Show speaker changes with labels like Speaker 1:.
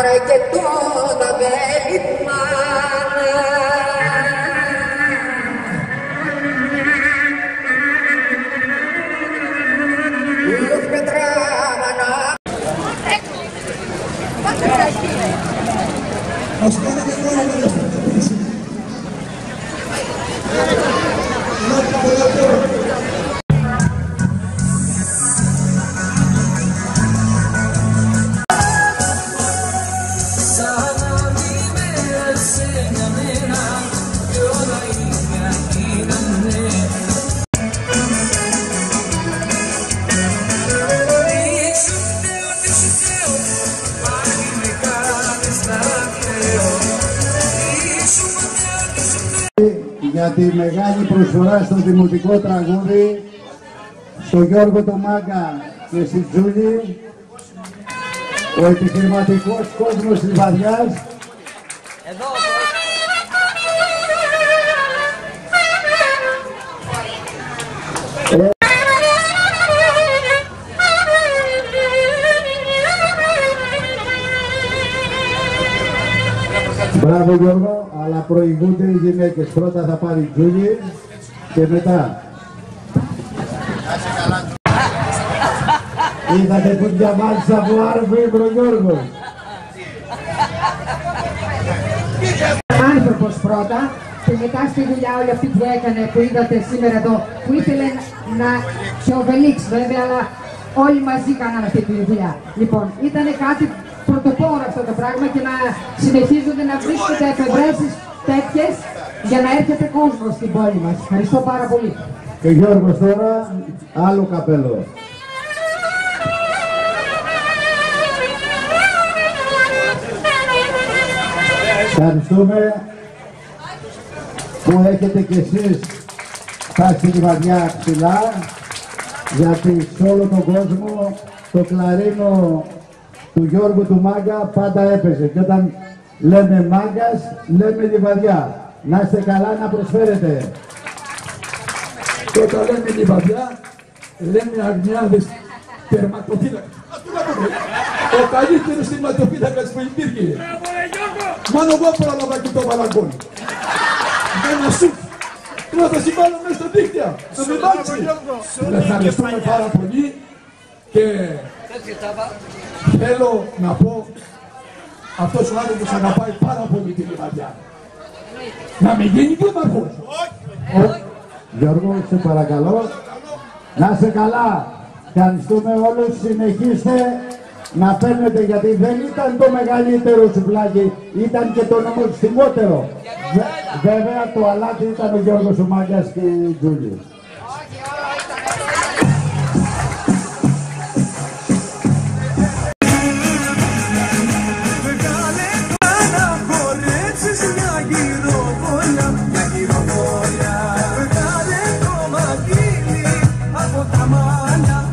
Speaker 1: Άρα και τότε δεν λυπάμαι. Λουκ πετράμανα.
Speaker 2: Ας κάνετε τώρα να δευτεροποιήσει.
Speaker 3: Για τη μεγάλη προσφορά στο δημοτικό τραγούδι, στο Γιώργο το Μάγκα και στη Τζούλη, ο επιχειρηματικός κόσμος Λιβαδιάς. Εδώ. Μπράβο Γιώργο, αλλά προηγούνται οι γυναίκες. Πρώτα θα πάρει η Τζούλη και μετά. Είδατε που διαβάζεις από άρβο Γιώργο.
Speaker 4: Άνθρωπος πρώτα και μετά στη δουλειά όλη αυτή που έκανε, που είδατε σήμερα εδώ, που ήθελε να σε οβελήξει βέβαια, αλλά όλοι μαζί κάνανε αυτή τη δουλειά. Λοιπόν, ήταν κάτι πρωτοπόρο αυτό το πράγμα και να συνεχίζονται να βρίσκονται εφευρέσεις τέτοιες για να έρχεται κόσμο στην πόλη μας. Ευχαριστώ πάρα πολύ.
Speaker 3: Και Γιώργος τώρα, άλλο καπέλο. Ευχαριστούμε που έχετε κι εσείς φτάσει στη Λιβαδιά ψηλά, γιατί σε όλο τον κόσμο το κλαρίνο του Γιώργου του Μάγκα πάντα έπαιζε. Και όταν λέμε Μάγκας, λέμε Λιβαδιά. Να είστε καλά, να προσφέρετε.
Speaker 2: Και όταν λέμε Λιβαδιά, λέμε Αγνιάδες τερματοφύλακας. Ο καλύτερος τερματοφύλακας που υπήρχε. Μόνο εγώ πρόλαβα και το βαλαγκόνι. Ένα σουτ. Τώρα θα συμβάλλω μέσα στα δίκτυα. Να με βάξει. Ευχαριστούμε πάρα πολύ και θέλω να πω, αυτός ο άνθρωπος αγαπάει πάρα πολύ τη Λιβαδιά. Να μην γίνει δήμαρχος.
Speaker 3: Γιώργο, σε παρακαλώ. Να είσαι καλά. Ευχαριστούμε όλους. Συνεχίστε να παίρνετε, γιατί δεν ήταν το μεγαλύτερο σουβλάκι, ήταν και το νομοθυμότερο. Βέβαια το αλάτι ήταν ο Γιώργος ο Μάγκας και η Τζούλη.
Speaker 5: Βγάλε το μαγίλι από τα μάτια.